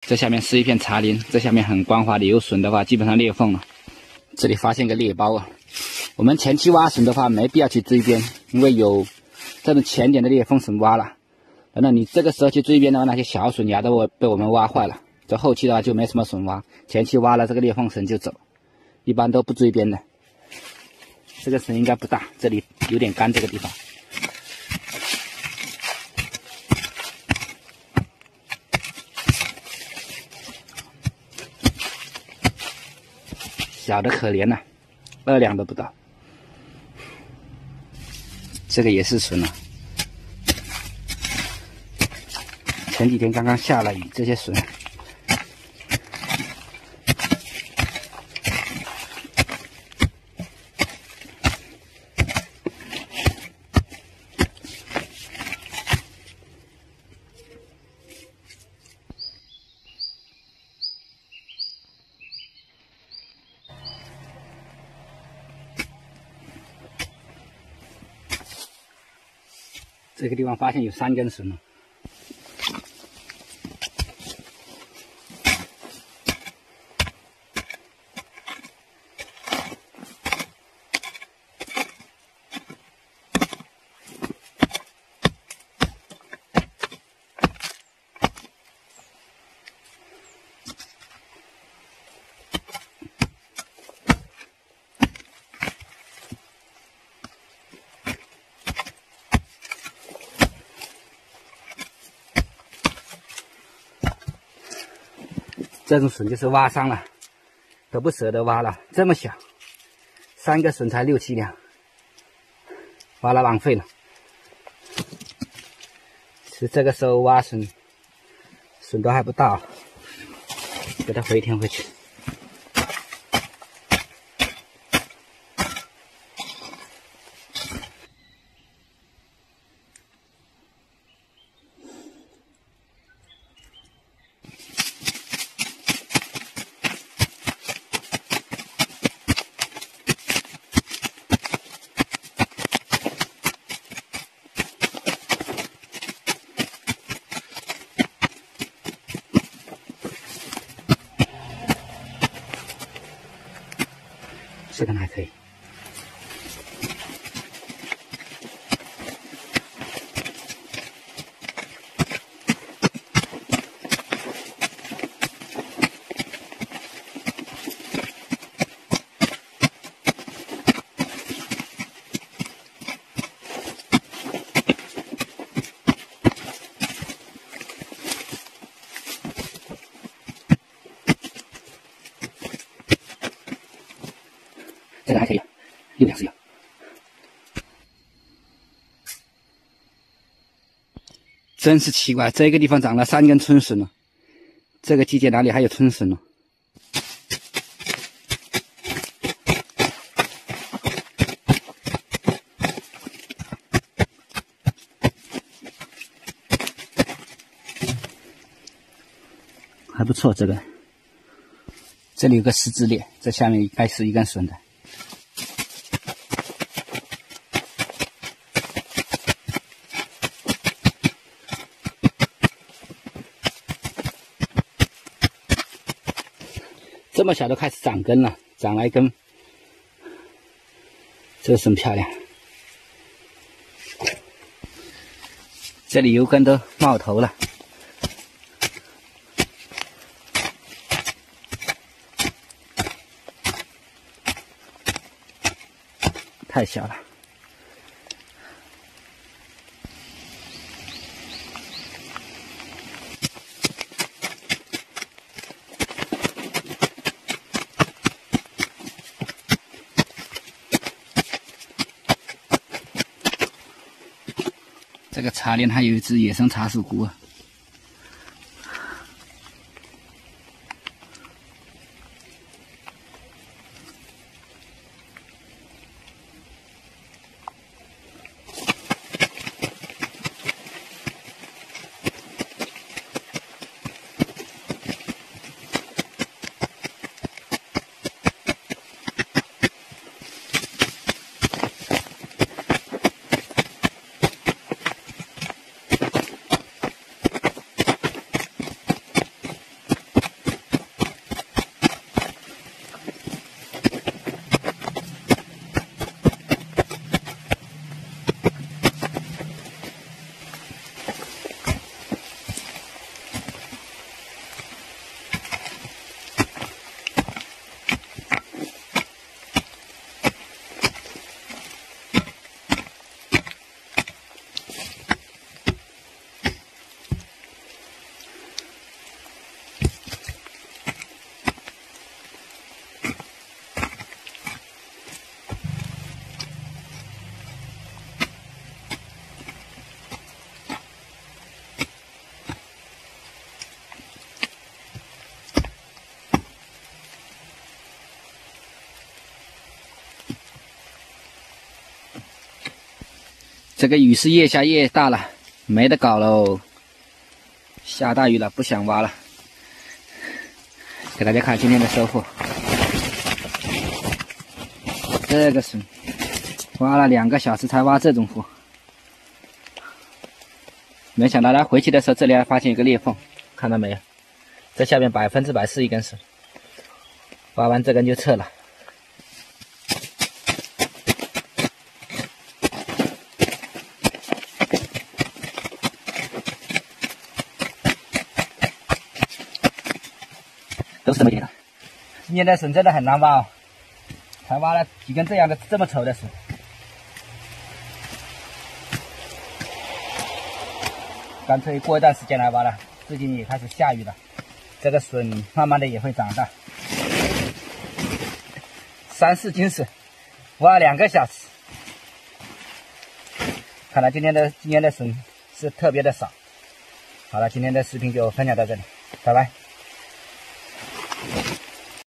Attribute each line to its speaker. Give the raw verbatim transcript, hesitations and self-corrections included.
Speaker 1: 这下面是一片茶林，这下面很光滑的，有笋的话基本上裂缝了。这里发现个裂包啊，我们前期挖笋的话没必要去追边，因为有这种浅点的裂缝笋挖了。等到你这个时候去追边的话，那些小笋芽都被我们挖坏了。这后期的话就没什么笋挖，前期挖了这个裂缝笋就走，一般都不追边的。这个笋应该不大，这里有点干，这个地方。小的可怜呐、啊，二两都不到。这个也是笋啊，前几天刚刚下了雨，这些笋。这个地方发现有三根笋了。这种笋就是挖伤了，都不舍得挖了。这么小，三个笋才六七两，挖了浪费了。其实这个时候挖笋，笋都还不大，给它回填回去。这个还可以。这个还可以，六两是有。真是奇怪，这个地方长了三根春笋了，这个季节哪里还有春笋呢？还不错，这个。这里有个十字裂，这下面应该是一根笋的。这么小都开始长根了，长了一根，这个笋漂亮。这里有根都冒头了。太小了。这个茶林还有一只野生茶树菇啊。 这个雨是越下越大了，没得搞喽！下大雨了，不想挖了。给大家看今天的收获，这个笋挖了两个小时才挖这种货，没想到它回去的时候，这里还发现一个裂缝，看到没有？这下面百分之百是一根笋，挖完这根就撤了。都是这么点的。今年的笋真的很难挖哦，才挖了几根这样的这么丑的笋。干脆过一段时间来挖了，最近也开始下雨了，这个笋慢慢的也会长大。三四斤笋，挖两个小时。看来今天的今天的笋是特别的少。好了，今天的视频就分享到这里，拜拜。